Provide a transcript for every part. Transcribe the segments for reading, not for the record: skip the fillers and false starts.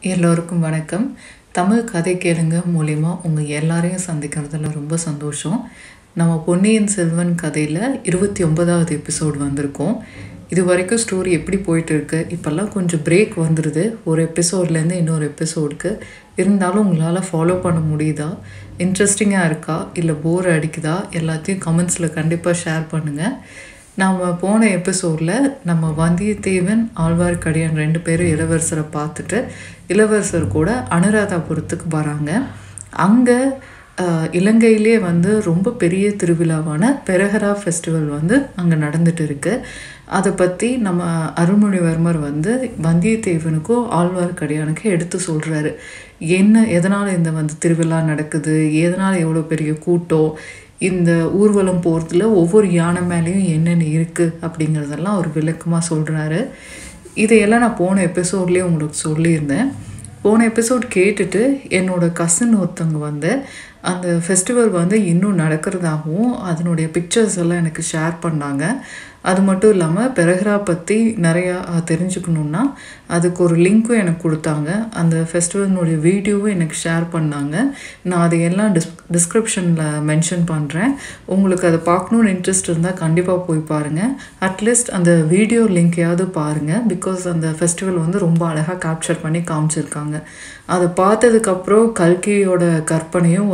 எல்லோருக்கும் வணக்கம். தமிழ் கதை கேளுங்க மூலிமா உங்கள் எல்லாரையும் சந்திக்கிறதுல ரொம்ப சந்தோஷம். நம்ம பொன்னியின் செல்வன் கதையில் 29வது எபிசோடு வந்திருக்கோம். இது வரைக்கும் ஸ்டோரி எப்படி போயிட்டு இருக்கு? இப்போல்லாம் கொஞ்சம் பிரேக் வந்துடுது ஒரு எபிசோட்லேருந்து இன்னொரு எபிசோடுக்கு. இருந்தாலும் உங்களால் ஃபாலோ பண்ண முடியுதா? இன்ட்ரெஸ்டிங்காக இருக்கா இல்லை போர் அடிக்குதா? எல்லாத்தையும் கமெண்ட்ஸில் கண்டிப்பாக ஷேர் பண்ணுங்கள். நாம் போன எபிசோடில் நம்ம வந்தியத்தேவன் ஆழ்வார்க்கடியான் 2 பேரும் இளவரசரை பார்த்துட்டு இளவரசர் கூட அனுராதாபுரத்துக்கு வராங்க. அங்கே இலங்கையிலே ரொம்ப பெரிய திருவிழாவான பெரஹரா ஃபெஸ்டிவல் அங்கே நடந்துட்டு இருக்கு. அதை பற்றி நம்ம அருள்மொழிவர்மர் வந்தியத்தேவனுக்கும் ஆழ்வார்க்கடியானுக்கும் எடுத்து சொல்கிறாரு. எதனால் இந்த திருவிழா நடக்குது, எதனால் எவ்வளோ பெரிய கூட்டம், இந்த ஊர்வலம் போகிறதுல ஒவ்வொரு யானை மேலேயும் என்னென்ன இருக்குது அப்படிங்கிறதெல்லாம் அவர் விளக்கமாக சொல்கிறாரு. இதையெல்லாம் நான் போன எபிசோட்லேயே உங்களுக்கு சொல்லியிருந்தேன். போன எபிசோட் கேட்டுட்டு என்னோடய கசின் ஒருத்தவங்க அந்த ஃபெஸ்டிவல் இன்னும் நடக்கிறதாகவும் அதனுடைய பிக்சர்ஸ் எல்லாம் எனக்கு ஷேர் பண்ணாங்க. அது மட்டும் இல்லாமல் பெரஹரா பற்றி நிறையா தெரிஞ்சுக்கணுன்னா அதுக்கு ஒரு லிங்க்கும் எனக்கு கொடுத்தாங்க. அந்த ஃபெஸ்டிவலினுடைய வீடியோவும் எனக்கு ஷேர் பண்ணாங்க. நான் அதையெல்லாம் டிஸ்கிரிப்ஷனில் மென்ஷன் பண்ணுறேன். உங்களுக்கு அதை பார்க்கணுன்னு இன்ட்ரெஸ்ட் இருந்தால் கண்டிப்பாக போய் பாருங்கள். அட்லீஸ்ட் அந்த வீடியோ லிங்க்கையாவது பாருங்கள். பிகாஸ் அந்த ஃபெஸ்டிவல் ரொம்ப அழகாக கேப்சர் பண்ணி காமிச்சிருக்காங்க. அதை பார்த்ததுக்கப்புறம் கல்கியோட கற்பனையும்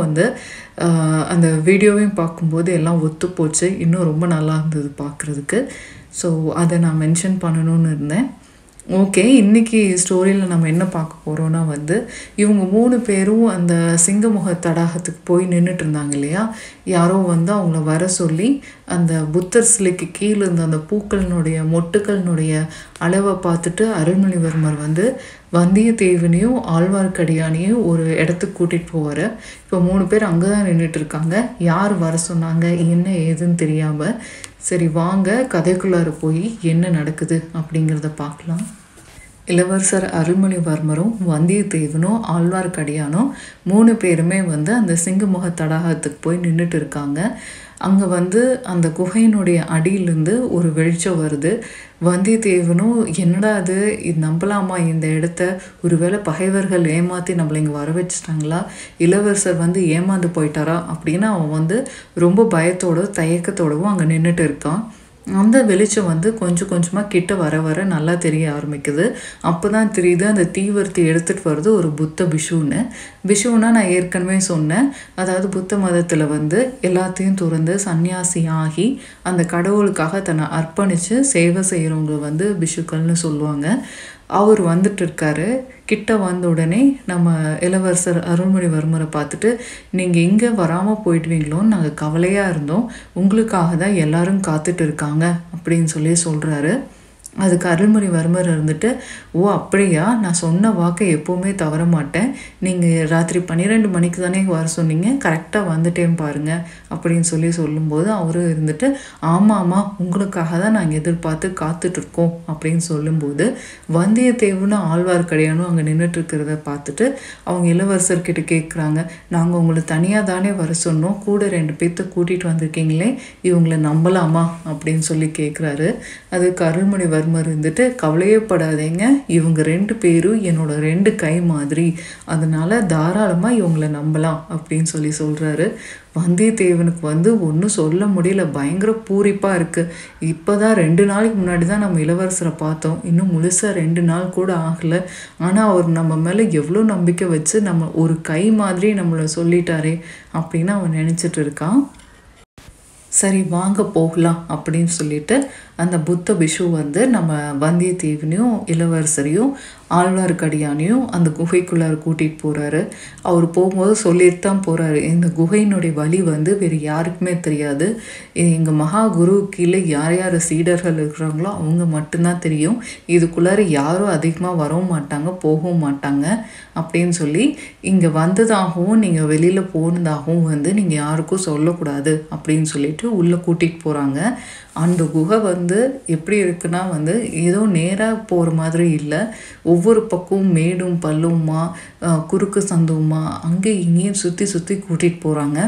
அந்த வீடியோவையும் பார்க்கும்போது எல்லாம் ஒத்து போச்சு. இன்னும் ரொம்ப நல்லா இருந்தது பார்க்குறதுக்கு. ஸோ அதை நான் மென்ஷன் பண்ணணும்னு இருந்தேன். ஓகே, இன்றைக்கி ஸ்டோரியில் நம்ம என்ன பார்க்க போகிறோன்னா இவங்க 3 பேரும் அந்த சிங்கமுக தடாகத்துக்கு போய் நின்றுட்டு இருந்தாங்க இல்லையா. யாரோ அவங்கள வர சொல்லி அந்த புத்தர் சிலைக்கு கீழே இருந்த அந்த பூக்களினுடைய மொட்டுக்களினுடைய அளவை பார்த்துட்டு அருள்மொழிவர்மர் வந்தியத்தேவனையும் ஆழ்வார்க்கடியானையும் ஒரு இடத்துக்கு கூட்டிகிட்டு போவார். இப்போ 3 பேர் அங்கே தான் நின்றுட்டு இருக்காங்க. யார் வர சொன்னாங்க என்ன ஏதுன்னு தெரியாமல். சரி வாங்க கதைக்குள்ளார போய் என்ன நடக்குது அப்படிங்கிறத பார்க்கலாம். இளவரசர் அருள்மொழிவர்மரும் வந்தியத்தேவனும் ஆழ்வார்க்கடியானும் 3 பேருமே அந்த சிங்கமுக தடாகத்துக்கு போய் நின்றுட்டு இருக்காங்க. அங்கே அந்த குகையினுடைய அடியிலேருந்து ஒரு வெளிச்சம் வருது. வந்தியத்தேவனும் என்னடா இது நம்பலாமா இந்த இடத்த? ஒருவேளை பகைவர்கள் ஏமாற்றி நம்மளை இங்கே வர வச்சுட்டாங்களா, இளவரசர் ஏமாந்து போயிட்டாரா அப்படின்னு அவன் ரொம்ப பயத்தோட தயக்கத்தோடவும் அங்கே நின்றுட்டு இருக்கான். அந்த வெளிச்சம் கொஞ்சம் கொஞ்சமாக கிட்ட வர வர நல்லா தெரிய ஆரம்பிக்குது. அப்போ தான் தெரியுது அந்த தீவர்த்தி எடுத்துகிட்டு வருது ஒரு புத்த பிஷுன்னா நான் ஏற்கனவே சொன்னேன். அதாவது புத்த மதத்தில் எல்லாத்தையும் துறந்து சன்னியாசி ஆகி அந்த கடவுளுக்காக தன்னை அர்ப்பணித்து சேவை செய்கிறவங்க பிஷுக்கள்னு சொல்லுவாங்க. அவர் வந்துட்டு இருக்காரு. கிட்ட வந்த உடனே நம்ம இளவரசர் அருள்மொழிவர்மரை பார்த்துட்டு, நீங்கள் இங்கே வராமல் போயிடுவீங்களோன்னு நாங்கள் கவலையாக இருந்தோம், உங்களுக்காக தான் எல்லாரும் காத்துட்டு இருக்காங்க அப்படின்னு சொல்கிறாரு. அதுக்கு அருள்மொழிவர்மர் ஓ அப்படியா, நான் சொன்ன வாக்கை எப்போவுமே தவற மாட்டேன். நீங்கள் ராத்திரி 12 மணிக்கு தானே வர சொன்னீங்க, கரெக்டாக வந்துட்டேன் பாருங்கள் அப்படின்னு சொல்லும்போது அவரும் ஆமாம் உங்களுக்காக தான் நாங்கள் எதிர்பார்த்து காத்துட்ருக்கோம் அப்படின்னு சொல்லும்போது வந்தியத்தேவனும் ஆழ்வார்க்கடியானும் அங்கே நின்றுட்டுருக்கிறத பார்த்துட்டு அவங்க இளவரசர்கிட்ட கேட்குறாங்க, நாங்கள் உங்களை தனியாக தானே வர சொன்னோம், கூட 2 பேர்த்த கூட்டிகிட்டு வந்திருக்கீங்களே, இவங்களை நம்பலாமா அப்படின்னு கேட்குறாரு. அதுக்கு அருள்மொழிவர்மர் கவலையப்படாதீங்க, இவங்க 2 பேரும் என்னோட 2 கை மாதிரி, அதனால தாராளமாக இவங்களை நம்பலாம் அப்படின்னு சொல்கிறாரு. வந்தியத்தேவனுக்கு ஒன்றும் சொல்ல முடியல, பயங்கர பூரிப்பாக இருக்குது. இப்போ தான் 2 நாளைக்கு முன்னாடி தான் நம்ம இளவரசரை பார்த்தோம், இன்னும் முழுசாக 2 நாள் கூட ஆகலை. ஆனால் அவர் நம்ம மேலே எவ்வளோ நம்பிக்கை வச்சு நம்ம ஒரு கை மாதிரி நம்மளை சொல்லிட்டாரே அப்படின்னு அவன் நினச்சிட்டு இருக்கான். சரி வாங்க போகலாம் அப்படின்னு சொல்லிட்டு அந்த புத்த பிஷு நம்ம வந்தியத்தேவனையும் இளவரசரையும் ஆழ்வார்க்கடியானையும் அந்த குகைக்குள்ளார கூட்டிகிட்டு போகிறாரு. அவர் போகும்போது சொல்லிட்டு தான் போகிறாரு, இந்த குகையினுடைய வழி வேறு யாருக்குமே தெரியாது, எங்கள் மகா குரு கீழே யார் யார் சீடர்கள் இருக்கிறாங்களோ அவங்க மட்டும்தான் தெரியும், இதுக்குள்ளார யாரும் அதிகமாக வரவும் மாட்டாங்க போகவும் மாட்டாங்க அப்படின்னு இங்கே வந்ததாகவும் நீங்கள் வெளியில் போனதாகவும் நீங்கள் யாருக்கும் சொல்லக்கூடாது அப்படின்னு சொல்லிட்டு உள்ளே கூட்டிகிட்டு போகிறாங்க. அந்த குகை எப்படி இருக்குன்னா ஏதோ நேராக போகிற மாதிரி இல்லை, ஒவ்வொரு பக்கமும் மேடும் பல்லுமா குறுக்கு சந்துமா அங்கே இங்கேயும் சுற்றி சுற்றி கூட்டிகிட்டு போகிறாங்க.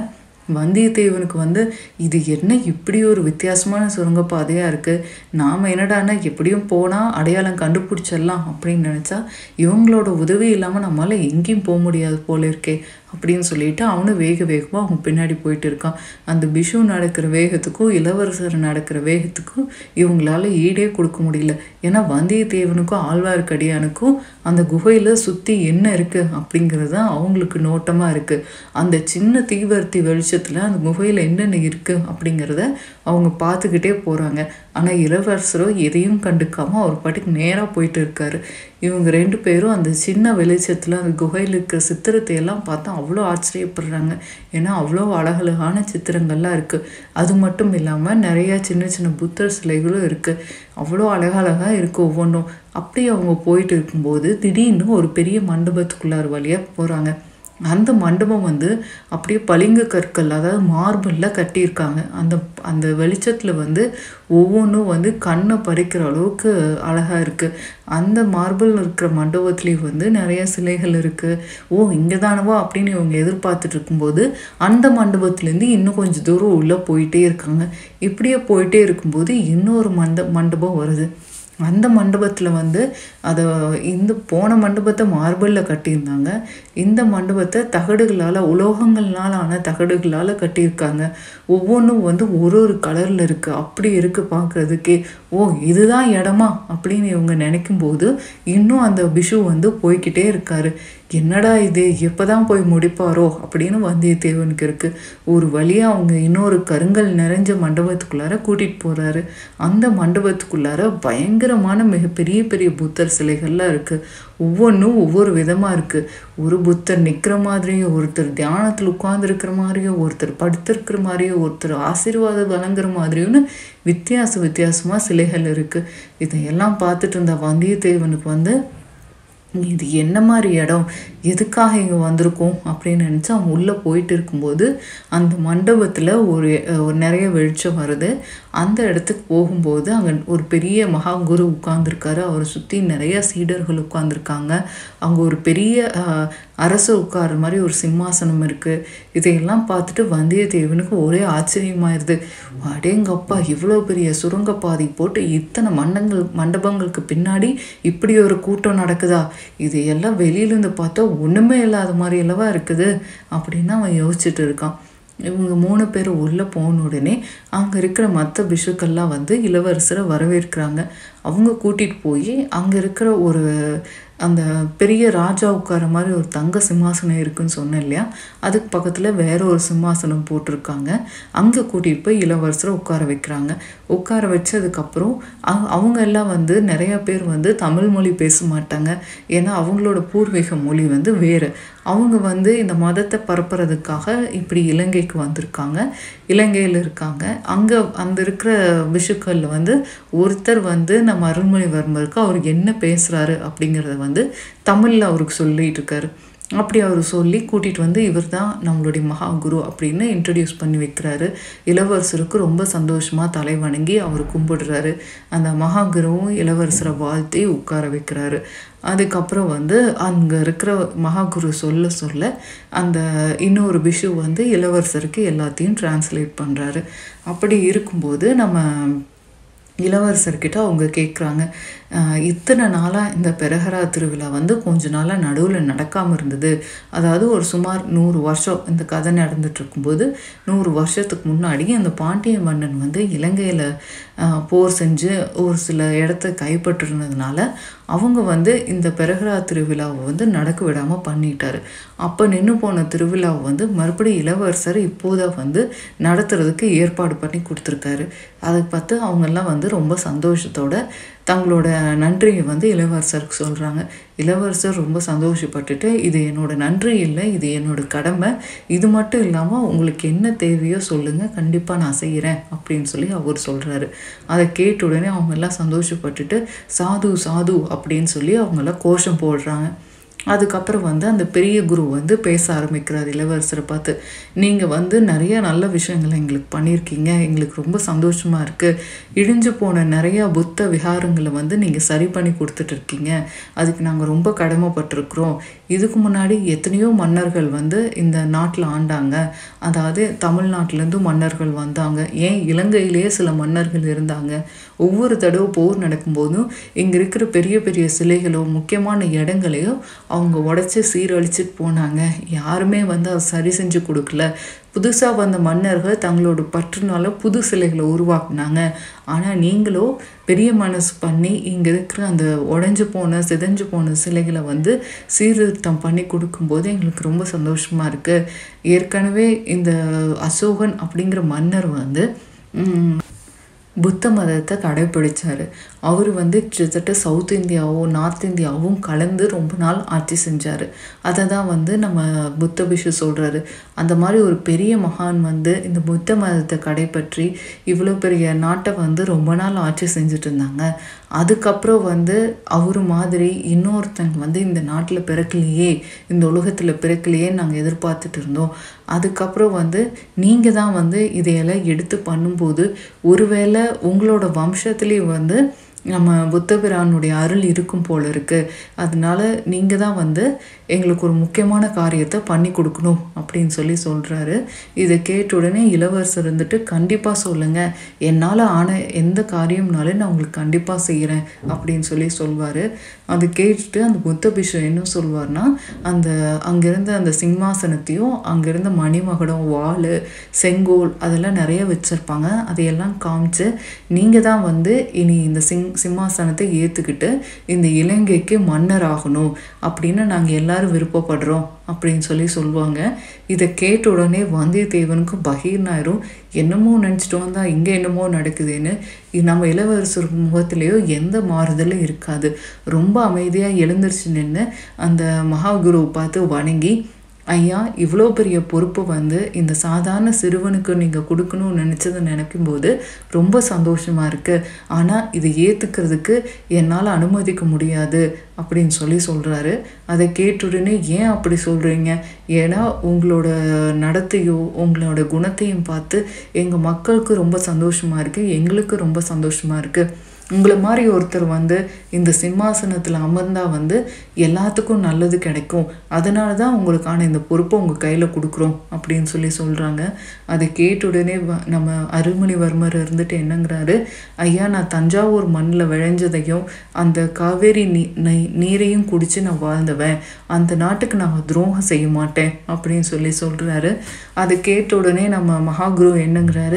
வந்தியத்தேவனுக்கு வந்து இது என்ன இப்படி ஒரு வித்தியாசமான சுரங்கப்பாதையாக இருக்குது, நாம் என்னடானா எப்படியும் போனால் அடையாளம் கண்டுபிடிச்சிடலாம் அப்படின்னு நினச்சா இவங்களோட உதவி இல்லாமல் நம்மளால் எங்கேயும் போக முடியாது போல இருக்கே அப்படின்னு சொல்லிட்டு அவனும் வேகமாக அவங்க பின்னாடி போயிட்டு இருக்கான். அந்த பிஷு நடக்கிற வேகத்துக்கும் இளவரசர் நடக்கிற வேகத்துக்கும் இவங்களால ஈடே கொடுக்க முடியல. ஏன்னா வந்தியத்தேவனுக்கும் ஆழ்வார்க்கடியானுக்கும் அந்த குகையில் சுற்றி என்ன இருக்குது அப்படிங்கிறது தான் அவங்களுக்கு நோட்டமாக இருக்குது. அந்த சின்ன தீவர்த்தி வெளிச்சத்தில் அந்த குகையில் என்னென்ன இருக்குது அப்படிங்கிறத அவங்க பார்த்துக்கிட்டே போகிறாங்க. ஆனால் இளவரசரோ எதையும் கண்டுக்காமல் அவர் பாட்டுக்கு நேராக போயிட்டு இருக்காரு. இவங்க 2 பேரும் அந்த சின்ன வெளிச்சத்தில் அந்த குகையில் இருக்கிற சித்திரத்தை எல்லாம் பார்த்தா அவ்வளோ ஆச்சரியப்படுறாங்க. ஏன்னா அவ்வளோ அழகழகான சித்திரங்கள்லாம் இருக்குது. அது மட்டும் இல்லாமல் நிறையா சின்ன சின்ன புத்தர் சிலைகளும் இருக்குது. அவ்வளோ அழகழகாக இருக்குது ஒவ்வொன்றும். அப்படி அவங்க போயிட்டு இருக்கும்போது திடீர்னு ஒரு பெரிய மண்டபத்துக்குள்ளார வழியாக போகிறாங்க. அந்த மண்டபம் வந்து அப்படியே பளிங்கு கற்கள், அதாவது மார்பிளில் கட்டியிருக்காங்க. அந்த வெளிச்சத்தில் வந்து ஒவ்வொன்றும் வந்து கண்ணை பறிக்கிற அளவுக்கு அழகாக இருக்குது. அந்த மார்பிள் இருக்கிற மண்டபத்துலேயும் வந்து நிறைய சிலைகள் இருக்குது. இங்கே தானவா அப்படின்னு இவங்க எதிர்பார்த்துட்டு இருக்கும்போது அந்த மண்டபத்துலேருந்து இன்னும் கொஞ்சம் தூரம் உள்ளே போயிட்டே இருக்காங்க. இப்படியே போயிட்டே இருக்கும்போது இன்னொரு மண்டபம் வருது. அந்த மண்டபத்தில் வந்து இந்த போன மண்டபத்தை மார்பிளில் கட்டியிருந்தாங்க. இந்த மண்டபத்தை தகடுகளால், உலோகங்கள்னால ஆன தகடுகளால் கட்டியிருக்காங்க. ஒவ்வொன்றும் வந்து ஒரு கலரில் இருக்குது. அப்படி இருக்குது பார்க்குறதுக்கே. இதுதான் இடமா அப்படின்னு இவங்க நினைக்கும்போது இன்னும் அந்த பிஷு வந்து போய்கிட்டே இருக்காரு. என்னடா இது, எப்போ தான் போய் முடிப்பாரோ அப்படின்னு வந்தியத்தேவனுக்கு இருக்குது. ஒரு வழியாக அவங்க இன்னொரு கருங்கல் நிறைஞ்ச மண்டபத்துக்குள்ளார கூட்டிகிட்டு போகிறாரு. அந்த மண்டபத்துக்குள்ளார பயங்கரமான மிகப்பெரிய பெரிய புத்தர் சிலைகள்லாம் இருக்குது. ஒவ்வொன்றும் ஒவ்வொரு விதமாக இருக்குது. ஒரு புத்தர் நிற்கிற மாதிரியும், ஒருத்தர் தியானத்தில் உட்கார்ந்துருக்கிற மாதிரியும், ஒருத்தர் படுத்திருக்கிற மாதிரியும், ஒருத்தர் ஆசீர்வாதம் வழங்குற மாதிரியும்னு வித்தியாசமாக சிலைகள் இருக்குது. இதையெல்லாம் பார்த்துட்டு இருந்த வந்தியத்தேவனுக்கு வந்து இது என்ன மாதிரி இடம், எதுக்காக இங்கே வந்திருக்கோம் அப்படின்னு நினச்சி அவங்க உள்ளே போயிட்டு இருக்கும்போது அந்த மண்டபத்தில் ஒரு நிறைய வெளிச்சம் வருது. அந்த இடத்துக்கு போகும்போது அங்கே ஒரு பெரிய மகாகுரு உட்கார்ந்துருக்காரு. அவரை சுற்றி நிறைய சீடர்கள் உட்கார்ந்துருக்காங்க. அங்கே ஒரு பெரிய அரசு உட்கார்ற மாதிரி ஒரு சிம்மாசனம் இருக்குது. இதையெல்லாம் பார்த்துட்டு வந்தியத்தேவனுக்கு ஒரே ஆச்சரியமாயிருது. அடேங்கப்பா, இவ்வளோ பெரிய சுரங்கப்பாதை போட்டு இத்தனை மண்டபங்களுக்கு பின்னாடி இப்படி ஒரு கூட்டம் நடக்குதா, இது எல்லாம் வெளியிலேருந்து பார்த்தா ஒன்றுமே இல்லாத மாதிரி அல்லவா இருக்குது அப்படின்னு அவன் யோசிச்சுட்டு இருக்கான். இவங்க 3 பேர் உள்ளே போன உடனே அங்கே இருக்கிற மற்ற பிஷுக்கள்லாம் வந்து இளவரசரை வரவேற்கிறாங்க. அவங்க கூட்டிகிட்டு போய் அங்கே இருக்கிற அந்த பெரிய ராஜா உட்கார மாதிரி ஒரு தங்க சிம்மாசனம் இருக்குன்னு சொன்னேன் இல்லையா, அதுக்கு பக்கத்தில் வேற ஒரு சிம்மாசனம் போட்டிருக்காங்க. அங்கே கூட்டிகிட்டு போய் இளவரசரை உட்கார வைக்கிறாங்க. உட்கார வச்சதுக்கப்புறம் அவங்க எல்லாம் வந்து நிறையா பேர் வந்து தமிழ் மொழி பேச மாட்டாங்க. ஏன்னா அவங்களோட பூர்வீக மொழி வந்து வேறு. அவங்க வந்து இந்த மதத்தை பரப்புறதுக்காக இப்படி இலங்கைக்கு வந்திருக்காங்க, இலங்கையில் இருக்காங்க. அங்கே அந்த இருக்கிற பிஷுக்களில் வந்து ஒருத்தர் வந்து நம்ம அருள்மொழிவர்மருக்கு அவர் என்ன பேசுகிறாரு அப்படிங்கிறத வந்து தமிழில் அவருக்கு சொல்லிட்டு இருக்காரு. அப்படி அவர் சொல்லி கூட்டிகிட்டு வந்து இவர் தான் நம்மளுடைய மகாகுரு அப்படின்னு இன்ட்ரடியூஸ் பண்ணி வைக்கிறாரு. இளவரசருக்கு ரொம்ப சந்தோஷமாக தலை வணங்கி அவர் கும்பிடுறாரு. அந்த மகாகுருவும் இளவரசரை வாழ்த்தி உட்கார வைக்கிறாரு. அதுக்கப்புறம் வந்து அங்கே இருக்கிற மகாகுரு சொல்ல அந்த இன்னொரு பிஷு வந்து இளவரசருக்கு எல்லாத்தையும் டிரான்ஸ்லேட் பண்ணுறாரு. அப்படி இருக்கும்போது நம்ம இளவரசர்கிட்ட அவங்க கேட்குறாங்க, இத்தனை நாளாக இந்த பெரஹரா திருவிழா வந்து கொஞ்ச நாளாக நடுவில் நடக்காமல் இருந்தது. அதாவது ஒரு சுமார் 100 வருஷம் இந்த கதை நடந்துட்டு இருக்கும்போது 100 வருஷத்துக்கு முன்னாடி அந்த பாண்டிய மன்னன் வந்து இலங்கையில் போர் செஞ்சு ஒரு சில இடத்த கைப்பற்றினதுனால அவங்க வந்து இந்த பெரஹரா திருவிழாவை வந்து நடக்க விடாமல் பண்ணிட்டாரு. அப்போ நின்று போன திருவிழாவை வந்து மறுபடியும் இளவரசர் இப்போதான் வந்து நடத்துறதுக்கு ஏற்பாடு பண்ணி கொடுத்துருக்காரு. அதை பார்த்து அவங்கெல்லாம் வந்து ரொம்ப சந்தோஷத்தோட தங்களோட நன்றியை வந்து இளவரசருக்கு சொல்கிறாங்க. இளவரசர் ரொம்ப சந்தோஷப்பட்டுட்டு, இது என்னோட நன்றி இல்லை, இது என்னோட கடமை, இது மட்டும் இல்லாமல் உங்களுக்கு என்ன தேவையோ சொல்லுங்கள், கண்டிப்பாக நான் செய்கிறேன் அப்படின்னு சொல்லி அவர் சொல்கிறாரு. அதை கேட்ட உடனே அவங்கெல்லாம் சந்தோஷப்பட்டுட்டு சாது சாது அப்படின்னு சொல்லி அவங்கெல்லாம் கோஷம் போடுறாங்க. அதுக்கப்புறம் அந்த பெரிய குரு பேச ஆரம்பிக்கிறார் இளவரசரை பார்த்து. நீங்கள் நிறைய நல்ல விஷயங்களை எங்களுக்கு பண்ணியிருக்கீங்க, எங்களுக்கு ரொம்ப சந்தோஷமாக இருக்குது. இடிஞ்சு போன நிறையா புத்த விஹாரங்களை நீங்கள் சரி பண்ணி கொடுத்துட்ருக்கீங்க, அதுக்கு நாங்கள் ரொம்ப கடமைப்பட்டிருக்கிறோம். இதுக்கு முன்னாடி எத்தனையோ மன்னர்கள் இந்த நாட்டில் ஆண்டாங்க, அதாவது தமிழ்நாட்டிலேருந்து மன்னர்கள் வந்தாங்க, ஏன் இலங்கையிலேயே சில மன்னர்கள் இருந்தாங்க. ஒவ்வொரு தடவை போர் நடக்கும்போதும் இங்கே இருக்கிற பெரிய பெரிய சிலைகளோ முக்கியமான இடங்களையோ அவங்க உடச்சி சீரழிச்சிட்டு போனாங்க. யாருமே அதை சரி செஞ்சு கொடுக்கல. புதுசாக வந்த மன்னர்கள் தங்களோட பற்றுனால புது சிலைகளை உருவாக்குனாங்க. ஆனால் நீங்களோ பெரிய மனசு பண்ணி இங்கே இருக்கிற அந்த உடஞ்சி போன சிதைஞ்சு போன சிலைகளை சீர்திருத்தம் பண்ணி கொடுக்கும்போது எங்களுக்கு ரொம்ப சந்தோஷமாக இருக்குது. ஏற்கனவே இந்த அசோகன் அப்படிங்கிற மன்னர் புத்த மதத்தை கடைப்பிடிச்சார். அவர் கிட்டத்தட்ட சவுத் இந்தியாவும் நார்த் இந்தியாவும் கலந்து ரொம்ப நாள் ஆட்சி செஞ்சார். அதை தான் நம்ம புத்த பிஷு சொல்கிறாரு. அந்த மாதிரி ஒரு பெரிய மகான் இந்த புத்த மதத்தை கடைப்பற்றி இவ்வளோ பெரிய நாட்டை ரொம்ப நாள் ஆட்சி செஞ்சுட்டு இருந்தாங்க. அதுக்கப்புறம் அவர் மாதிரி இன்னொருத்தங்க இந்த நாட்டில் பிறக்கலையே, இந்த உலகத்தில் பிறக்கலையே நாங்கள் எதிர்பார்த்துட்டு இருந்தோம். அதுக்கப்புறம் நீங்கள் தான் இதையெல்லாம் எடுத்து பண்ணும்போது ஒருவேளை உங்களோட வம்சத்துலேயே நம்ம புத்தபிரானுடைய அருள் இருக்கும் போல இருக்குது. அதனால நீங்கள் தான் எங்களுக்கு ஒரு முக்கியமான காரியத்தை பண்ணி கொடுக்கணும் அப்படின்னு சொல்கிறாரு. இதை கேட்ட உடனே இளவரசர் கண்டிப்பாக சொல்லுங்கள், என்னால் ஆன எந்த காரியம்னாலும் நான் உங்களுக்கு கண்டிப்பாக செய்கிறேன் அப்படின்னு சொல்வார். அது கேட்டுட்டு அந்த புத்த பிஷு என்ன சொல்வார்னா, அங்கேருந்த அந்த சிம்மாசனத்தையும் அங்கேருந்த மணிமகுடம், வாள், செங்கோல் அதெல்லாம் நிறைய வச்சுருப்பாங்க. அதையெல்லாம் காமிச்சு நீங்கள் தான் இனி இந்த சிம்மாசனத்தை ஏற்றுக்கிட்டு இந்த இலங்கைக்கு மன்னர் ஆகணும் அப்படின்னு நாங்கள் எல்லாரும் விருப்பப்படுறோம் அப்படின்னு சொல்லுவாங்க. இதை கேட்ட உடனே வந்தியத்தேவனுக்கு பகீர்னாயிரும். என்னமோ நினச்சிட்டு வந்தால் இங்கே என்னமோ நடக்குதுன்னு. நம்ம இளவரசர் முகத்திலேயோ எந்த மாறுதலும் இருக்காது. ரொம்ப அமைதியாக எழுந்திரிச்சு நின்று அந்த மகாகுருவை பார்த்து வணங்கி, ஐயா, இவ்வளோ பெரிய பொறுப்பு இந்த சாதாரண சிறுவனுக்கு நீங்கள் கொடுக்கணும்னு நினச்சதை நினைக்கும்போது ரொம்ப சந்தோஷமாக இருக்குது. ஆனால் இதை ஏற்றுக்கிறதுக்கு என்னால் அனுமதிக்க முடியாது அப்படின்னு சொல்கிறாரு. அதை கேட்டுடனே, ஏன் அப்படி சொல்கிறீங்க? ஏன்னா உங்களோட நடத்தையோ உங்களோட குணத்தையும் பார்த்து எங்கள் மக்களுக்கு ரொம்ப சந்தோஷமாக இருக்குது, எங்களுக்கு ரொம்ப சந்தோஷமாக இருக்குது. உங்களை மாதிரி ஒருத்தர் இந்த சிம்மாசனத்தில் அமர்ந்தால் எல்லாத்துக்கும் நல்லது கிடைக்கும். அதனால தான் உங்களுக்கான இந்த பொறுப்பை உங்கள் கையில் கொடுக்குறோம் அப்படின்னு சொல்கிறாங்க. அதை கேட்ட உடனே நம்ம அருள்மொழிவர்மர் என்னங்கிறாரு, ஐயா, நான் தஞ்சாவூர் மண்ணில் விளைஞ்சதையும் அந்த காவேரி நீரையும் குடித்து நான் வாழ்ந்தவன், அந்த நாட்டுக்கு நான் துரோகம் செய்ய மாட்டேன் அப்படின்னு சொல்கிறாரு. அதை கேட்ட உடனே நம்ம மகாகுரு என்னங்கிறாரு,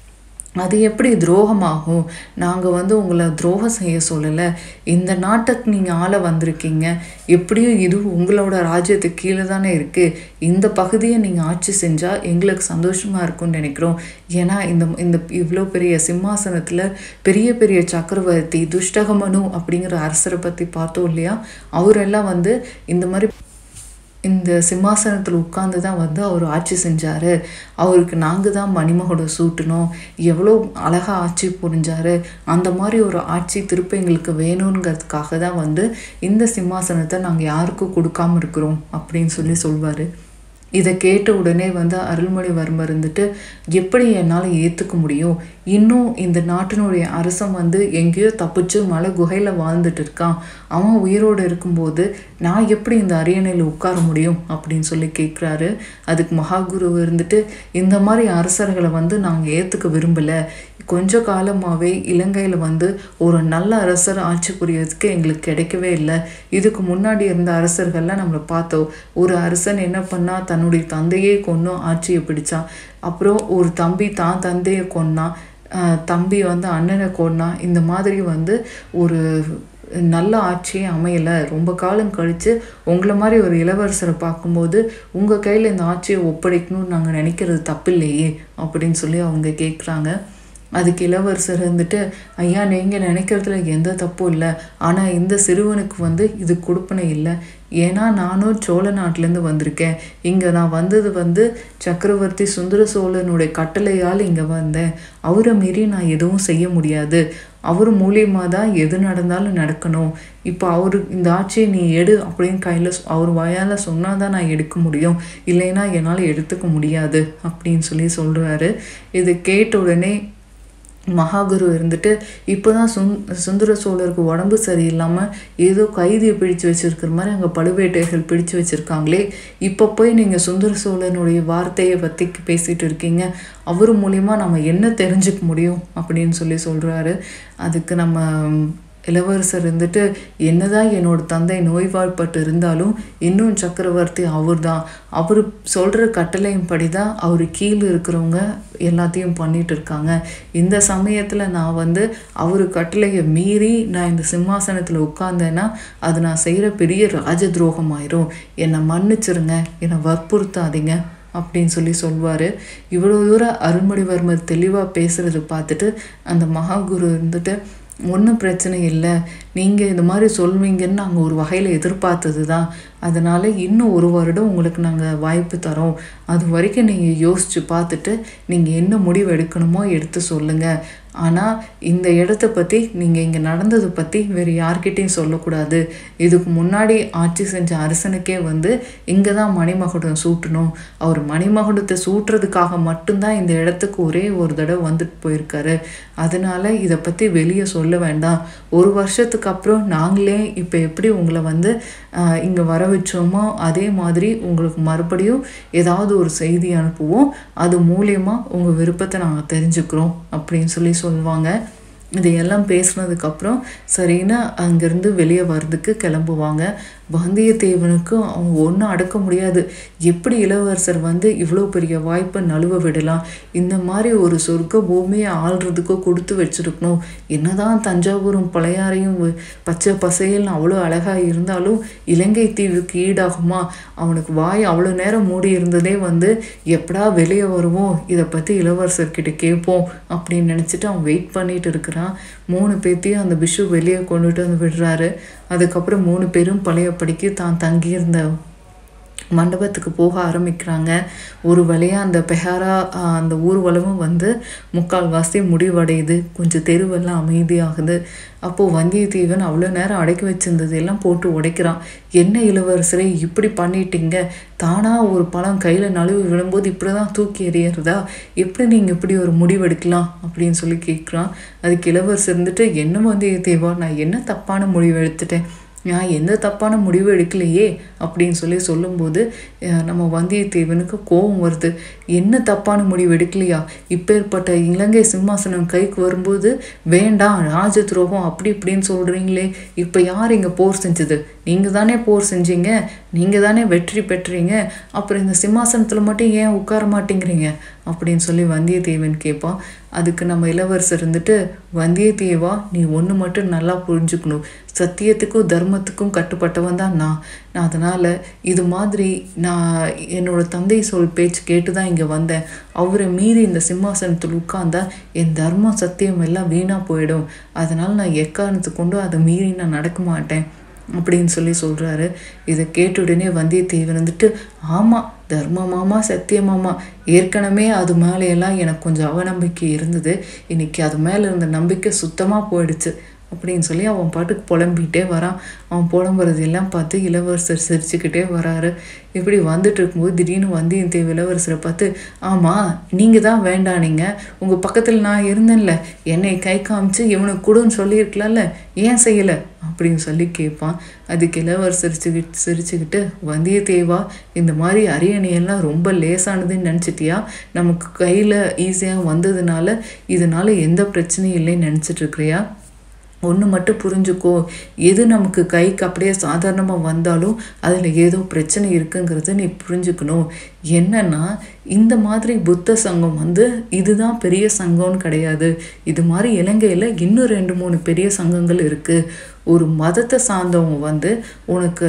அது எப்படி துரோகமாகும்? நாங்கள் உங்களை துரோகம் செய்ய சொல்லலை. இந்த நாட்டுக்கு நீங்கள் ஆள வந்திருக்கீங்க, எப்படியும் இது உங்களோட ராஜ்யத்துக்கு கீழே தானே இருக்குது. இந்த பகுதியை நீங்கள் ஆட்சி செஞ்சால் எங்களுக்கு சந்தோஷமாக இருக்கும்னு நினைக்கிறோம். ஏன்னா இந்த இவ்வளோ பெரிய சிம்மாசனத்தில் பெரிய பெரிய சக்கரவர்த்தி துஷ்டகமனு அப்படிங்கிற அரசரை பற்றி பார்த்தோம் இல்லையா, அவரெல்லாம் இந்த மாதிரி இந்த சிம்மாசனத்தில் உட்கார்ந்து தான் அவர் ஆட்சி செஞ்சார். அவருக்கு நாங்கள் தான் மணிமகுடம் சூட்டினோம். எவ்வளோ அழகாக ஆட்சி புரிஞ்சார். அந்த மாதிரி ஒரு ஆட்சி திருப்பி எங்களுக்கு வேணுங்கிறதுக்காக தான் இந்த சிம்மாசனத்தை நாங்கள் யாருக்கும் கொடுக்காம இருக்கிறோம் அப்படின்னு சொல்வார். இதை கேட்ட உடனே அருள்மொழிவர்மர் எப்படி என்னால் ஏற்றுக்க முடியும்? இன்னும் இந்த நாட்டினுடைய அரசன் எங்கேயோ தப்பிச்சு மலை குகையில் வாழ்ந்துட்டு இருக்கான். அவன் உயிரோடு இருக்கும்போது நான் எப்படி இந்த அரியணையில் உட்கார முடியும் அப்படின்னு கேட்குறாரு. அதுக்கு மகாகுரு இந்த மாதிரி அரசர்களை நாங்கள் ஏற்றுக்க விரும்பலை. கொஞ்ச காலமாகவே இலங்கையில் ஒரு நல்ல அரசர் ஆட்சி புரியறதுக்கு எங்களுக்கு கிடைக்கவே இல்லை. இதுக்கு முன்னாடி இருந்த அரசர்கள்லாம் நம்மளை பார்த்தோம். ஒரு அரசன் என்ன பண்ணால் தன்னுடைய தந்தையே கொன்னும் ஆட்சியை பிடிச்சான். அப்புறம் ஒரு தம்பி தான் தந்தையை கொன்னான், தம்பி அண்ணனை கொன்னான். இந்த மாதிரி ஒரு நல்ல ஆட்சியே அமையலை. ரொம்ப காலம் கழித்து உங்களை மாதிரி ஒரு இளவரசரை பார்க்கும்போது உங்கள் கையில் இந்த ஆட்சியை ஒப்படைக்கணும்னு நாங்கள் நினைக்கிறது தப்பில்லையே அப்படின்னு அவங்க கேட்குறாங்க. அதுக்கு இளவரசர் ஐயா, நீங்கள் நினைக்கிறதுல எந்த தப்பும் இல்லை. ஆனால் இந்த சிறுவனுக்கு இது கொடுப்பனை இல்லை. ஏன்னா நானும் சோழ நாட்டிலேருந்து வந்திருக்கேன். இங்கே நான் வந்தது சக்கரவர்த்தி சுந்தர சோழனுடைய கட்டளையால் இங்கே வந்தேன். அவரை மீறி நான் எதுவும் செய்ய முடியாது. அவர் மூலியமாக தான் எது நடந்தாலும் நடக்கணும். இப்போ அவர் இந்த ஆட்சியை நீ எடு அப்படின்னு கையில் அவர் வாயால் சொன்னால் தான் நான் எடுக்க முடியும், இல்லைன்னா என்னால் எடுத்துக்க முடியாது அப்படின்னு சொல்கிறாரு. இது கேட்ட உடனே மகாகுரு இருந்துட்டு இப்போ தான் சுந்தர சோழருக்கு உடம்பு சரியில்லாமல் ஏதோ கைதியை பிடிச்சு வச்சிருக்கிற மாதிரி அங்கே பழுவேட்டையர்கள் பிடிச்சு வச்சுருக்காங்களே, இப்போ போய் நீங்கள் சுந்தர சோழனுடைய வார்த்தையை பற்றி பேசிகிட்டு இருக்கீங்க, அவர் மூலிமா நம்ம என்ன தெரிஞ்சுக்க முடியும் அப்படின்னு சொல்கிறாரு. அதுக்கு நம்ம இளவரசர் இருந்துட்டு என்னதான் என்னோட தந்தை நோய்வாய்ப்பட்டு இருந்தாலும் இன்னும் சக்கரவர்த்தி அவர் தான், அவர் சொல்கிற கட்டளையின்படி தான் அவர் கீழே இருக்கிறவங்க எல்லாத்தையும் பண்ணிட்டு இருக்காங்க. இந்த சமயத்தில் நான் அவர் கட்டளையை மீறி நான் இந்த சிம்மாசனத்தில் உட்கார்ந்தேன்னா அது நான் செய்கிற பெரிய ராஜ துரோகம் ஆயிரும், என்னை மன்னிச்சிருங்க, என்னை வற்புறுத்தாதீங்க அப்படின்னு சொல்வார். இவ்வளோ தூரம் அருள்மொழிவர்மர் தெளிவாக பேசுகிறத பார்த்துட்டு அந்த மகாகுரு இருந்துட்டு ஒன்றும் பிரச்சனை இல்லை, நீங்கள் இது மாதிரி சொல்வீங்கன்னு நாங்கள் ஒரு வகையில் எதிர்பார்த்தது தான், அதனால் இன்னும் 1 வருடம் உங்களுக்கு நாங்கள் வாய்ப்பு தரோம், அது வரைக்கும் நீங்கள் யோசித்து பார்த்துட்டு நீங்கள் என்ன முடிவு எடுக்கணுமோ எடுத்து சொல்லுங்கள், ஆனால் இந்த இடத்த பற்றி நீங்கள் இங்கே நடந்ததை பற்றி வேறு யார்கிட்டையும் சொல்லக்கூடாது, இதுக்கு முன்னாடி ஆட்சி செஞ்ச அரசனுக்கே இங்கே தான் மணிமகுடம் சூட்டணும், அவர் மணிமகுடத்தை சூட்டுறதுக்காக மட்டும்தான் இந்த இடத்துக்கு ஒரே ஒரு தடவை வந்துட்டு போயிருக்காரு, அதனால் இதை பற்றி வெளியே சொல்ல வேண்டாம், 1 வருஷத்துக்கு அப்புறம் நாங்களே இப்போ எப்படி உங்களை இங்கே வர வச்சோமோ அதே மாதிரி உங்களுக்கு மறுபடியும் ஏதாவது ஒரு செய்தி அனுப்புவோம், அது மூலியமாக உங்கள் விருப்பத்தை நாங்கள் தெரிஞ்சுக்கிறோம் அப்படின்னு சொல்லுவாங்க. இதையெல்லாம் பேசினதுக்கப்புறம் சரின்னா அங்கேருந்து வெளியே வர்றதுக்கு கிளம்புவாங்க. வந்தியத்தேவனுக்கு அவங்க ஒன்றும் அடக்க முடியாது, எப்படி இளவரசர் இவ்வளோ பெரிய வாய்ப்பை நழுவ விடலாம், இந்த மாதிரி ஒரு சொர்க்க பூமியை ஆள்றதுக்கோ கொடுத்து வச்சுருக்கணும், என்னதான் தஞ்சாவூரும் பழையாறையும் பச்சை பசையல்னு அவ்வளோ அழகாக இருந்தாலும் இலங்கை தீவுக்கு ஈடாகுமா, அவனுக்கு வாய் அவ்வளோ நேரம் மூடி இருந்ததே எப்படா வெளியே வருவோம், இதை பற்றி இளவரசர்கிட்ட கேட்போம் அப்படின்னு நினச்சிட்டு அவன் வெயிட் பண்ணிட்டு இருக்கிறான். 3 பேர்த்தையும் அந்த பிஷு வெளியே கொண்டுட்டு விடுறாரு. அதுக்கப்புறம் 3 பேரும் பழையபடிக்கு தான் தங்கியிருந்த மண்டபத்துக்கு போக ஆரம்பிக்கிறாங்க. ஒரு வழியாக அந்த பெஹாரா அந்த ஊர்வலமும் 3/4 முடிவடையுது, கொஞ்சம் தெருவெல்லாம் அமைதியாகுது. அப்போது வந்தியத்தேவன் அவ்வளோ நேரம் அடக்கி வச்சிருந்தது எல்லாம் போட்டு உடைக்கிறான். என்ன இளவரசரை இப்படி பண்ணிட்டீங்க, தானாக ஒரு பழம் கையில் நழுவி விழும்போது இப்படி தான் தூக்கி எறியறதா, எப்படி நீங்கள் இப்படி ஒரு முடிவெடுக்கலாம் அப்படின்னு கேட்குறான். அதுக்கு இளவரசர் இருந்துட்டு என்ன வந்தியத்தேவா, நான் என்ன தப்பான முடிவு எடுத்துட்டேன், நான் எந்த தப்பான முடிவு எடுக்கலையே அப்படின்னு சொல்லும்போது நம்ம வந்தியத்தேவனுக்கு கோபம் வருது. என்ன தப்பான முடிவு எடுக்கலையா, இப்பேற்பட்ட இலங்கை சிம்மாசனம் கைக்கு வரும்போது வேண்டாம் ராஜ துரோகம் அப்படி இப்படின்னு சொல்கிறீங்களே, இப்போ யார் இங்கே போர் செஞ்சது, நீங்கள் தானே போர் செஞ்சீங்க, நீங்கள் தானே வெற்றி பெற்றீங்க, அப்புறம் இந்த சிம்மாசனத்தில் மட்டும் ஏன் உட்கார மாட்டேங்கிறீங்க அப்படின்னு வந்தியத்தேவன் கேட்பான். அதுக்கு நம்ம இளவரசர் இருந்துட்டு வந்தியத்தேவா நீ ஒன்று மட்டும் நல்லா புரிஞ்சுக்கணும், சத்தியத்துக்கும் தர்மத்துக்கும் கட்டுப்பட்டவன் தான் நான், அதனால் இது மாதிரி நான் என்னோட தந்தை சொல் பேச்சு கேட்டு தான் இங்கே வந்தேன், அவரை மீறி இந்த சிம்மாசனத்தில் உட்கார்ந்தா என் தர்மம் சத்தியம் எல்லாம் வீணாக போயிடும், அதனால் நான் எக்காரணத்தை கொண்டு அதை மீறி நான் நடக்க மாட்டேன் அப்படின்னு சொல்கிறாரு. இதை கேட்ட உடனே வந்தியத்தேவன் வந்துட்டு ஆமாம் தர்மமாமா சத்தியமாமா, ஏற்கனவே அது மேலேயெல்லாம் எனக்கு கொஞ்சம் அவநம்பிக்கை இருந்தது, இன்னைக்கு அது மேலே இருந்த நம்பிக்கை சுத்தமாக போயிடுச்சு அப்படின்னு அவன் பாட்டுக்கு புலம்பிகிட்டே வரான். அவன் புலம்புறதெல்லாம் பார்த்து இளவரசர் சிரிச்சுக்கிட்டே வராரு. இப்படி வந்துட்டு இருக்கும்போது திடீர்னு வந்தியத்தேவன் இளவரசரை பார்த்து ஆமாம் நீங்கள் தான் வேண்டானீங்க, உங்கள் பக்கத்தில் நான் இருந்தேன்ல, என்னை கை காமிச்சு இவனுக்கு கொடுன்னு சொல்லியிருக்கலாம்ல, ஏன் செய்யலை அப்படின்னு கேட்பான். அதுக்கு இளவரசர் சிரிச்சுக்கிட்டு வந்தியத்தேவா இந்த மாதிரி அரியணையெல்லாம் ரொம்ப லேசானதுன்னு நினச்சிட்டியா, நமக்கு கையில் ஈஸியாக வந்ததுனால இதனால எந்த பிரச்சனையும் இல்லைன்னு நினச்சிட்டு இருக்கிறியா, ஒன்று மட்டும் புரிஞ்சுக்கோ, எது நமக்கு கைக்கு அப்படியே சாதாரணமாக வந்தாலும் அதில் ஏதோ பிரச்சனை இருக்குங்கிறத நீ புரிஞ்சுக்கணும். என்னன்னா இந்த மாதிரி புத்த சங்கம் இதுதான் பெரிய சங்கம்னு கிடையாது, இது மாதிரி இலங்கையில் இன்னும் 2-3 பெரிய சங்கங்கள் இருக்குது, ஒரு மதத்தை சார்ந்தவங்க வந்து உனக்கு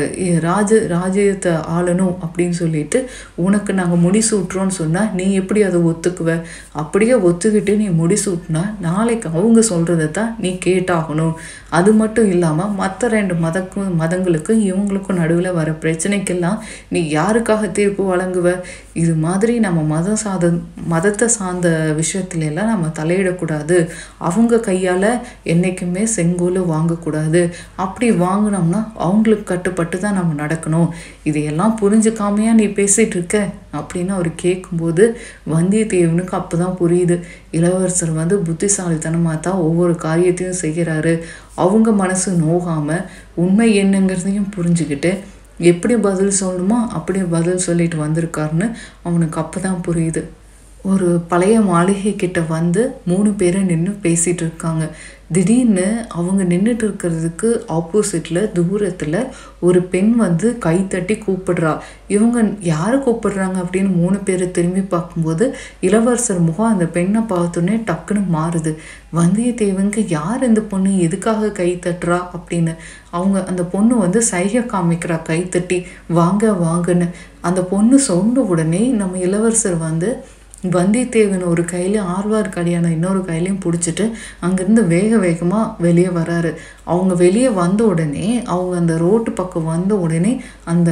ராஜ்யத்தை ஆளணும் அப்படின்னு சொல்லிட்டு உனக்கு நாங்கள் முடிசூட்டுறோன்னு சொன்னால் நீ எப்படி அதை ஒத்துக்குவ? அப்படியே ஒத்துக்கிட்டு நீ முடிசூட்டினா நாளைக்கு அவங்க சொல்கிறத தான் நீ கேட்டாகணும். அது மட்டும் இல்லாமல் மற்ற 2 மதங்களுக்கும் இவங்களுக்கும் நடுவில் வர பிரச்சனைக்கெல்லாம் நீ யாருக்காக தீர்ப்பு வழங்குவ? இது மாதிரி நம்ம மதத்தை சார்ந்த விஷயத்துல எல்லாம் நம்ம தலையிடக்கூடாது. அவங்க கையால் என்றைக்குமே செங்கோல் வாங்கக்கூடாது. அப்படி வாங்கினோம்னா அவங்களுக்கு கட்டுப்பட்டு தான் நம்ம நடக்கணும். இதையெல்லாம் புரிஞ்சுக்காமையா நீ பேசிகிட்டு இருக்க அப்படின்னு அவர் கேட்கும்போது வந்தியத்தேவனுக்கு அப்போ தான் புரியுது, இளவரசர் வந்து புத்திசாலித்தனமாக தான் ஒவ்வொரு காரியத்தையும் செய்கிறாரு. அவங்க மனசு நோகாமல் உண்மை என்னங்கிறதையும் புரிஞ்சுக்கிட்டு எப்படி பதில் சொல்லணுமோ அப்படி பதில் சொல்லிட்டு வந்திருக்காருன்னு அவனுக்கு அப்போ தான் புரியுது. ஒரு பழைய மாளிகை கிட்ட வந்து 3 பேரை நின்று பேசிகிட்டு இருக்காங்க. திடீர்னு அவங்க நின்றுட்டு இருக்கிறதுக்கு ஆப்போசிட்டில் தூரத்தில் ஒரு பெண் வந்து கைத்தட்டி கூப்பிடுறா. இவங்க யாரை கூப்பிடுறாங்க அப்படின்னு 3 பேர் திரும்பி பார்க்கும்போது இளவரசர் முகம் அந்த பெண்ணை பார்த்தோன்னே டக்குன்னு மாறுது. வந்தியத்தேவனுக்கு யார் இந்த பொண்ணு, எதுக்காக கை தட்டுறா அப்படின்னு அந்த பொண்ணு வந்து சைகை காமிக்கிறா, கைத்தட்டி வாங்க வாங்கன்னு. அந்த பொண்ணு சொன்ன உடனே நம்ம இளவரசர் வந்து வந்தியத்தேவன் ஒரு கையில் ஆழ்வார்க்கடியான இன்னொரு கையிலையும் பிடிச்சிட்டு அங்கேருந்து வேகமாக வெளியே வராரு. அவங்க வெளியே வந்த உடனே அவங்க அந்த ரோட்டு பக்கம் வந்த உடனே அந்த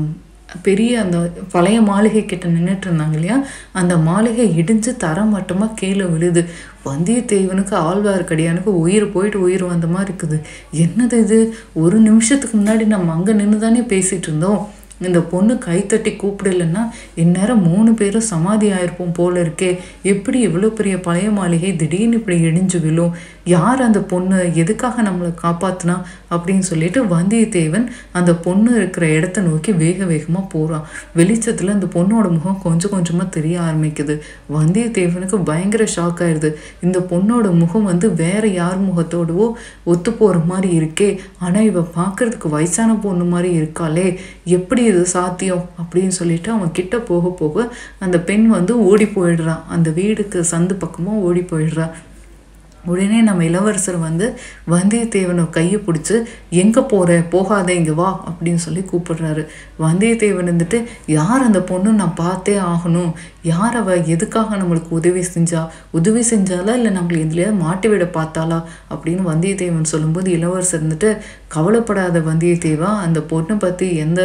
பெரிய அந்த பழைய மாளிகை கிட்ட நின்றுட்டு இருந்தாங்க இல்லையா, அந்த மாளிகை இடிஞ்சு தரமட்டமாக கீழே விழுது. வந்தியத்தேவனுக்கு ஆழ்வார்க்கடியானுக்கு உயிர் போயிட்டு உயிர் வந்த மாதிரி இருக்குது. என்னது இது, ஒரு நிமிஷத்துக்கு முன்னாடி நம்ம அங்கே நின்று தானே பேசிகிட்டு இருந்தோம். இந்த பொண்ணு கைத்தட்டி கூப்பிடலைன்னா இந்நேரம் 3 பேரும் சமாதி ஆயிருப்போம் போல இருக்கே. எப்படி இவ்வளோ பெரிய பழைய மாளிகை திடீர்னு இப்படி இடிஞ்சு விழும்? யார் அந்த பொண்ணு, எதுக்காக நம்மளை காப்பாற்றினா அப்படின்னு சொல்லிட்டு வந்தியத்தேவன் அந்த பொண்ணு இருக்கிற இடத்த நோக்கி வேகமாக போகிறான். வெளிச்சத்தில் அந்த பொண்ணோட முகம் கொஞ்சம் கொஞ்சமாக தெரிய ஆரம்பிக்குது. வந்தியத்தேவனுக்கு பயங்கர ஷாக் ஆயிடுது. இந்த பொண்ணோட முகம் வந்து வேற யார் முகத்தோடவோ ஒத்து போகிற மாதிரி இருக்கே, ஆனால் இவ பார்க்கறதுக்கு வயசான பொண்ணு மாதிரி இருக்காளே, எப்படி இது சாத்தியம் அப்படின்னு சொல்லிட்டு அவன் கிட்ட போக போக அந்த பெண் வந்து ஓடி போயிடுறான். அந்த வீடுக்கு சந்து பக்கமாக ஓடி போயிடுறான். உடனே நம்ம இளவரசர் வந்து வந்தியத்தேவனை கையை பிடிச்சி எங்கே போகாத இங்கே வா அப்படின்னு சொல்லி கூப்பிடுறாரு. வந்தியத்தேவன் வந்துட்டு யார் அந்த பொண்ணு, நான் பார்த்தே ஆகணும், யார் அவ, எதுக்காக நம்மளுக்கு உதவி செஞ்சாலா இல்லை நம்மளை எதுலையாவது மாட்டி விட பார்த்தாளா அப்படின்னு வந்தியத்தேவன் சொல்லும்போது இளவரசர் வந்துட்டு கவலைப்படாத வந்தியத்தேவா, அந்த பொண்ணை பற்றி எந்த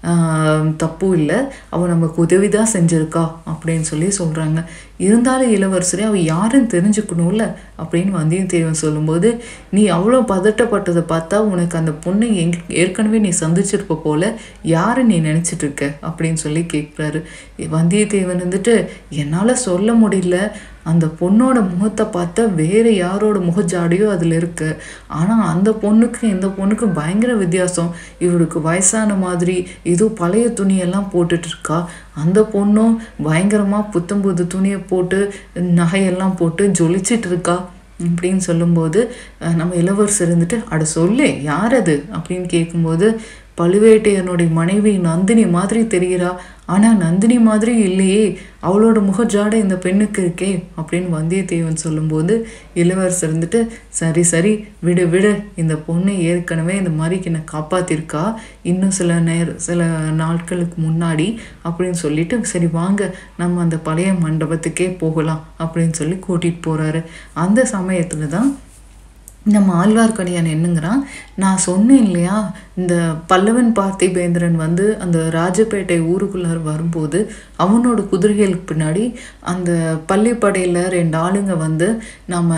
தப்பும் இல்லை, அவள் நமக்கு உதவி தான் செஞ்சிருக்கா அப்படின்னு சொல்லி சொல்கிறாங்க. இருந்தாலும் இளவரசரே அவள் யாருன்னு தெரிஞ்சுக்கணும்ல அப்படின்னு வந்தியத்தேவன் சொல்லும்போது நீ அவ்வளோ பதட்டப்பட்டதை பார்த்தா உனக்கு அந்த பொண்ணை ஏற்கனவே நீ சந்திச்சிருப்ப போல, யாரு நீ நினச்சிட்டு இருக்க அப்படின்னு சொல்லி கேட்குறாரு. வந்தியத்தேவன் வந்துட்டு என்னால் சொல்ல முடியல, அந்த பொண்ணோட முகத்தை பார்த்தா வேறு யாரோட முகஜாடியோ அதில் இருக்கு, ஆனால் அந்த பொண்ணுக்கு இந்த பொண்ணுக்கு பயங்கர வித்தியாசம். இவளுக்கு வயசான மாதிரி ஏதோ பழைய துணியெல்லாம் போட்டுட்டு இருக்கா, அந்த பொண்ணும் பயங்கரமாக புத்தம்புது துணியை போட்டு நகையெல்லாம் போட்டு ஜொலிச்சிட்டு இருக்கா அப்படின்னு சொல்லும்போது நம்ம இளவரசர் இருந்துட்டு அட சொல்லு யார் அது அப்படின்னு கேட்கும்போது பழுவேட்டையனுடைய மனைவி நந்தினி மாதிரி தெரிகிறா, ஆனால் நந்தினி மாதிரி இல்லையே, அவளோட முகஜாடை இந்த பெண்ணுக்கு இருக்கே அப்படின்னு வந்தியத்தேவன் சொல்லும்போது இளவரசர் இருந்துட்டு சரி விடு, இந்த பொண்ணு ஏற்கனவே இந்த மாதிரி என்னை காப்பாற்றிருக்கா இன்னும் சில நாட்களுக்கு முன்னாடி அப்படின்னு சொல்லிட்டு சரி வாங்க நம்ம அந்த பழைய மண்டபத்துக்கே போகலாம் அப்படின்னு சொல்லி கூட்டிகிட்டு போகிறாரு. அந்த சமயத்தில் தான் நம்ம ஆழ்வார்க்கடியான் என்னங்கிறான், நான் சொன்னேன் இல்லையா, இந்த பல்லவன் பார்த்திபேந்திரன் வந்து அந்த ராஜபேட்டை ஊருக்குள்ளார வரும்போது அவனோட குதிரைகளுக்கு பின்னாடி அந்த பள்ளிப்படையில் 2 ஆளுங்க வந்து நம்ம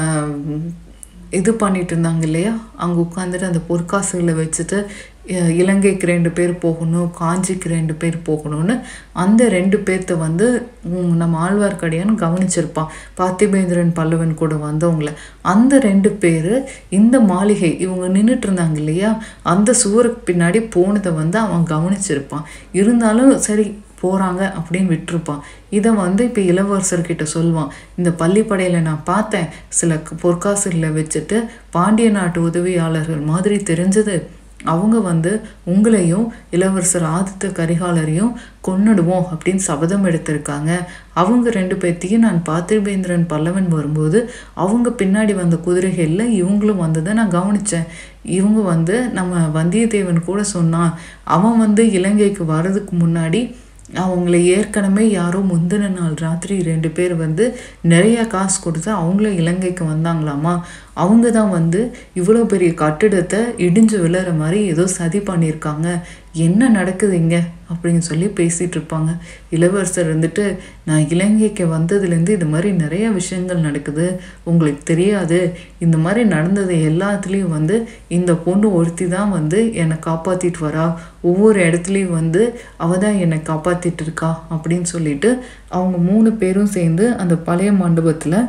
இது பண்ணிட்டு இருந்தாங்க இல்லையா, அங்கே உட்காந்துட்டு அந்த பொற்காசுகளை வச்சுட்டு இலங்கைக்கு 2 பேர் போகணும், காஞ்சிக்கு 2 பேர் போகணும்னு அந்த 2 பேர்த்த வந்து நம்ம ஆழ்வார்க்கடியான் கவனிச்சிருப்பான். பார்த்திபேந்திரன் பல்லவன் கூட வந்தவங்கள அந்த 2 பேர் இந்த மாளிகை இவங்க நின்றுட்டு இருந்தாங்க இல்லையா, அந்த சுவருக்கு பின்னாடி போனதை வந்து அவன் கவனிச்சிருப்பான். இருந்தாலும் சரி போகிறாங்க அப்படின்னு விட்டுருப்பான். இதை வந்து இப்போ இளவரசர்கிட்ட சொல்லுவான், இந்த பள்ளிப்படையில் நான் பார்த்தேன், சில பொற்காசுகளை வச்சுட்டு பாண்டிய நாட்டு உதவியாளர்கள் மாதிரி தெரிஞ்சது, அவங்க வந்து உங்களையும் இளவரசர் ஆதித்த கரிகாலரையும் கொன்னுடுவோம் அப்படின்னு சபதம் எடுத்திருக்காங்க. அவங்க 2 பேர்த்தையும் நான் பார்த்திபேந்திரன் பல்லவன் வரும்போது அவங்க பின்னாடி வந்த குதிரைகளில் இவங்களும் வந்ததை நான் கவனித்தேன். இவங்க வந்து நம்ம வந்தியத்தேவன் கூட சொன்னான், அவன் வந்து இலங்கைக்கு வர்றதுக்கு முன்னாடி அவங்கள ஏற்கனவே யாரோ முந்தின நாள் ராத்திரி 2 பேர் வந்து நிறைய காசு கொடுத்து அவங்கள இலங்கைக்கு வந்தாங்களாமா. அவங்க தான் வந்து இவ்வளோ பெரிய கட்டிடத்தை இடிஞ்சு விழுற மாதிரி ஏதோ சதி பண்ணியிருக்காங்க. என்ன நடக்குது இங்கே அப்படின்னு சொல்லி பேசிகிட்டு இருப்பாங்க. இளவரசர் வந்துட்டு, நான் இலங்கைக்கு வந்ததுலேருந்து இது மாதிரி நிறைய விஷயங்கள் நடக்குது, உங்களுக்கு தெரியாது. இந்த மாதிரி நடந்தது எல்லாத்துலேயும் வந்து இந்த பொண்ணு ஒருத்தி தான் வந்து என்னை காப்பாற்றிட்டு வரா, ஒவ்வொரு இடத்துலையும் வந்து அவள் தான் என்னை காப்பாற்றிட்டு இருக்கா அப்படின்னு சொல்லிட்டு அவங்க 3 பேரும் சேர்ந்து அந்த பழைய மண்டபத்தில்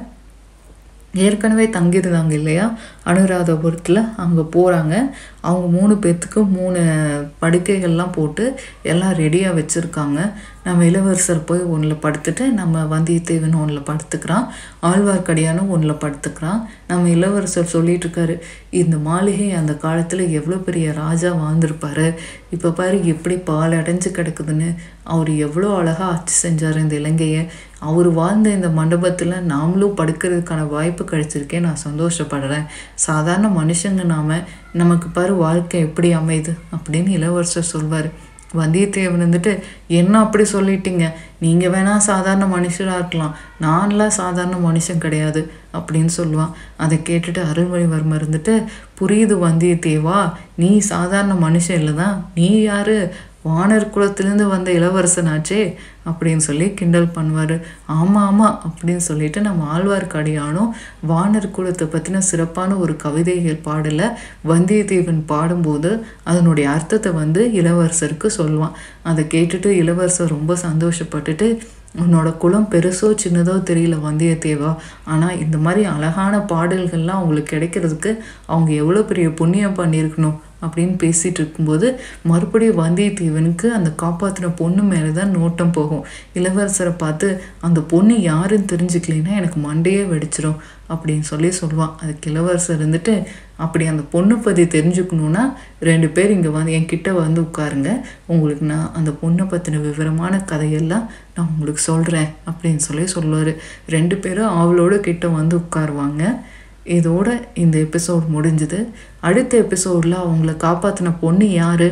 ஏற்கனவே தங்கியிருந்தாங்க இல்லையா அனுராதபுரத்தில், அங்கே போகிறாங்க. அவங்க 3 பேர்த்துக்கு 3 படுக்கைகள்லாம் போட்டு எல்லாம் ரெடியாக வச்சுருக்காங்க. நம்ம இளவரசர் போய் ஒன்றில் படுத்துட்டு நம்ம வந்தியத்தேவன் ஒன்றில் படுத்துக்கிறான், ஆழ்வார்க்கடியானும் ஒன்றில் படுத்துக்கிறான். நம்ம இளவரசர் சொல்லிட்டு இருக்காரு, இந்த மாளிகை அந்த காலத்தில் எவ்வளோ பெரிய ராஜா வாழ்ந்திருப்பாரு, இப்போ பாரு எப்படி பால் அடைஞ்சு கிடக்குதுன்னு. அவர் எவ்வளோ அழகாக ஆட்சி செஞ்சார் இந்த இலங்கையை. அவர் வாழ்ந்த இந்த மண்டபத்தில் நாமளும் படுக்கிறதுக்கான வாய்ப்பு கிடைச்சிருக்கேன், நான் சந்தோஷப்படுறேன். சாதாரண மனுஷங்க நமக்கு பாரு வாழ்க்கை எப்படி அமையுது அப்படின்னு இளவரசர் சொல்வார். வந்தியத்தேவன் வந்துட்டு, என்ன அப்படி சொல்லிட்டீங்க, நீங்கள் வேணால் சாதாரண மனுஷராக இருக்கலாம், நான்லாம் சாதாரண மனுஷன் கிடையாது அப்படின்னு சொல்லுவான். அதை கேட்டுட்டு அருள்மொழிவர்மர் இருந்துட்டு, புரியுது வந்தியத்தேவா, நீ சாதாரண மனுஷன் இல்லை தான், நீ யார், வானர் குலத்திலேருந்து வந்த இளவரசனாச்சே அப்படின்னு சொல்லி கிண்டல் பண்ணுவார். ஆமாம் அப்படின்னு சொல்லிட்டு நம்ம ஆழ்வார்க்கடியானும் வானர் குலத்தை பற்றின சிறப்பான ஒரு கவிதைகள் பாடலை வந்தியத்தேவன் பாடும்போது அதனுடைய அர்த்தத்தை வந்து இளவரசருக்கு சொல்லுவான். அதை கேட்டுட்டு இளவரசர் ரொம்ப சந்தோஷப்பட்டுட்டு, உன்னோட குலம் பெருசோ சின்னதோ தெரியல வந்தியத்தேவா, ஆனால் இந்த மாதிரி அழகான பாடல்கள்லாம் அவங்களுக்கு கிடைக்கிறதுக்கு அவங்க எவ்வளோ பெரிய புண்ணியம் பண்ணியிருக்கணும் அப்படின்னு பேசிகிட்டு இருக்கும்போது மறுபடியும் வந்தியத்தேவனுக்கு அந்த காப்பாற்றின பொண்ணு மேலே தான் நோட்டம் போகும். இளவரசரை பார்த்து, அந்த பொண்ணு யாருன்னு தெரிஞ்சுக்கலைன்னா எனக்கு மண்டையே வெடிச்சிடும் அப்படின்னு சொல்லுவான். அதுக்கு இளவரசர் இருந்துட்டு, அப்படி அந்த பொண்ணு பற்றி தெரிஞ்சுக்கணுன்னா 2 பேர் இங்கே வந்து என்கிட்ட வந்து உட்காருங்க, உங்களுக்கு நான் அந்த பொண்ணை பற்றின விவரமான கதையெல்லாம் நான் உங்களுக்கு சொல்கிறேன் அப்படின்னு சொல்லுவார். 2 பேரும் அவளோட கிட்ட வந்து உட்காருவாங்க. இதோட இந்த எபிசோட் முடிஞ்சுது. அடுத்த எபிசோடில் அவங்கள காப்பாற்றின பொண்ணு யார்,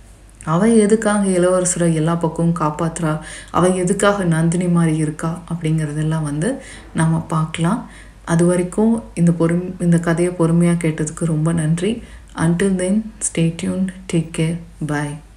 அவள் எதுக்காக இளவரசரை எல்லா பக்கமும் காப்பாற்றுறா, அவள் எதுக்காக நந்தினி மாதிரி இருக்கா அப்படிங்கிறதெல்லாம் வந்து நம்ம பார்க்கலாம். அது வரைக்கும் இந்த கதையை பொறுமையாக கேட்டதுக்கு ரொம்ப நன்றி. Until then, stay tuned, take care, bye.